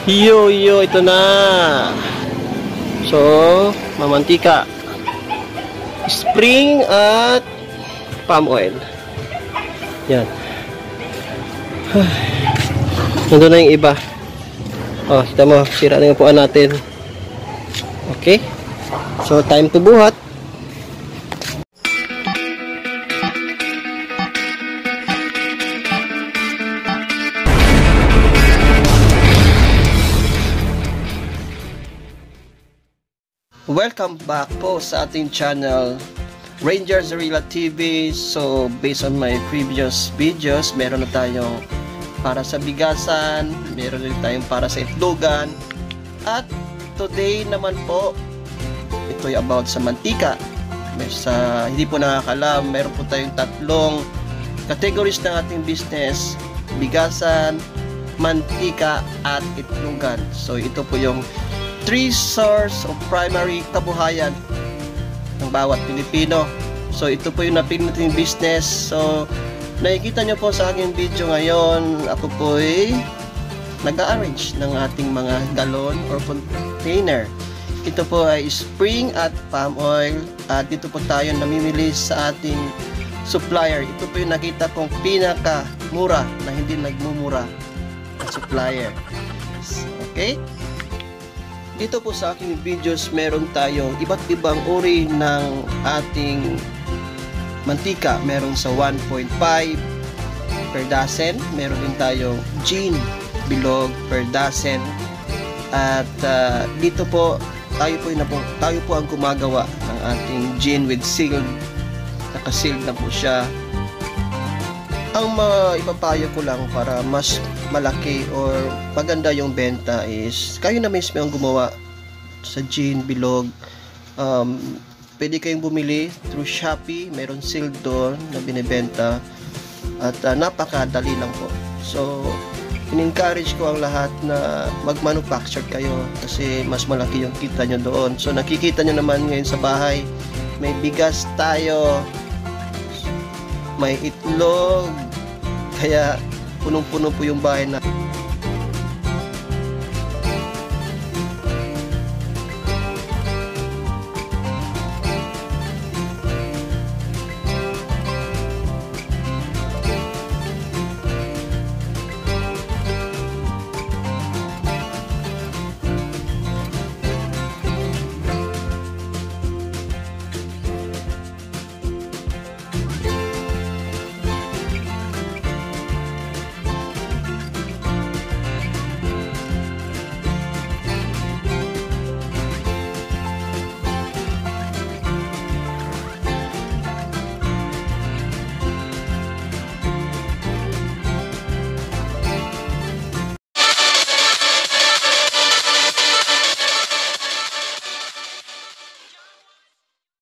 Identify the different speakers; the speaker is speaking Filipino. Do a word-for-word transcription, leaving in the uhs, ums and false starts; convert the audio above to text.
Speaker 1: Yo, yo, ito na. So, mamantika. Spring at palm oil. Yan. Nandun na yung iba. Oh, kita mo, sira na yung puan natin. Okay. So, time to buhat. Welcome back po sa ating channel, Ranger Zarilla T V. So, based on my previous videos, meron na tayong para sa bigasan, meron din tayong para sa itlogan. At today naman po, ito ay about sa mantika. May sa hindi po nakakalam, meron po tayong tatlong categories ng ating business: bigasan, mantika, at itlogan. So, ito po yung three source of primary kabuhayan ng bawat Pilipino. So ito po yung napili nating business. So nakikita nyo po sa aking video ngayon, ako po ay nag-arrange ng ating mga galon or container. Ito po ay spring at palm oil, at dito po tayo namimili sa ating supplier. Ito po yung nakita kong pinaka mura na hindi nagmumura na supplier. Okay? Dito po sa aking videos, meron tayong iba't ibang uri ng ating mantika. Meron sa one point five per dozen. Meron din tayong gin bilog per dozen. At uh, dito po tayo po, na po, tayo po ang gumagawa ng ating gin with sealed. Naka-sealed na po siya. Ang maipapayo ko lang para mas malaki or maganda yung benta is kayo na mismo ang gumawa sa gin bilog. Um, pwede kayong bumili through Shopee, meron sealed doon na binibenta, at uh, napakadali lang po. So in-encourage ko ang lahat na mag-manufacture kayo kasi mas malaki yung kita nyo doon. So nakikita nyo naman ngayon sa bahay, may bigas tayo, may itlog, kaya punong-puno po yung bahay na.